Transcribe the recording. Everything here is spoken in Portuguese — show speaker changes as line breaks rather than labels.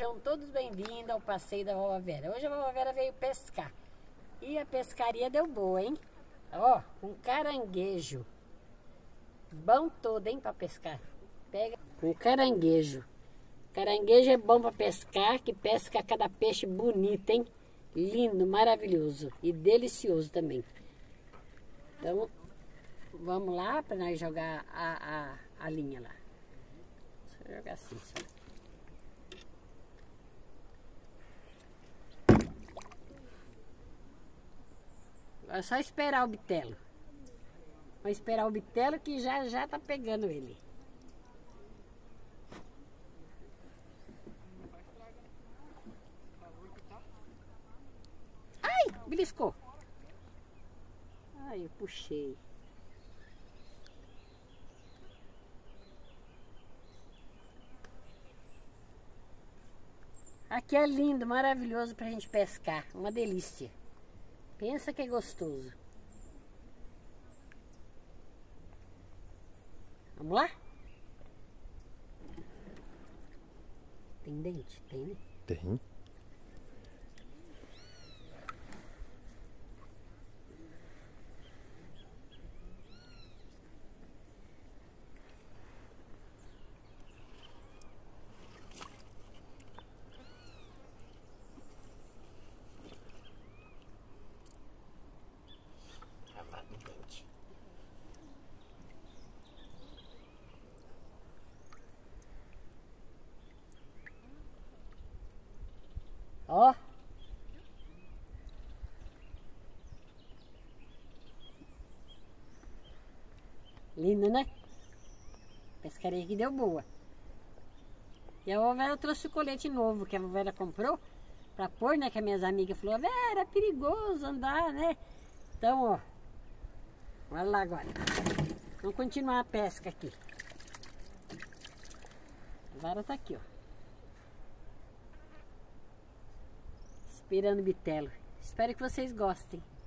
Sejam todos bem-vindos ao passeio da Vovó Vera. Hoje a Vovó Vera veio pescar. E a pescaria deu boa, hein? Ó, um caranguejo. Bom todo, hein, pra pescar. Pega um caranguejo. Caranguejo é bom pra pescar, que pesca cada peixe bonito, hein? Lindo, maravilhoso e delicioso também. Então, vamos lá para nós jogar a linha lá. Deixa eu jogar assim, só. É só esperar o bitelo. Vamos esperar o bitelo que já tá pegando ele. Ai, beliscou. Ai, eu puxei. Aqui é lindo, maravilhoso pra gente pescar. Uma delícia. Pensa que é gostoso. Vamos lá? Tem dente? Tem, né?
Tem.
Ó. Lindo, né? Pescaria aqui deu boa. E a vovó Vera trouxe o colete novo que a vovó Vera comprou pra pôr, né? Que as minhas amigas falaram, Vera, é perigoso andar, né? Então, ó. Olha lá agora. Vamos continuar a pesca aqui. A vara tá aqui, ó. Esperando o bitelo. Espero que vocês gostem.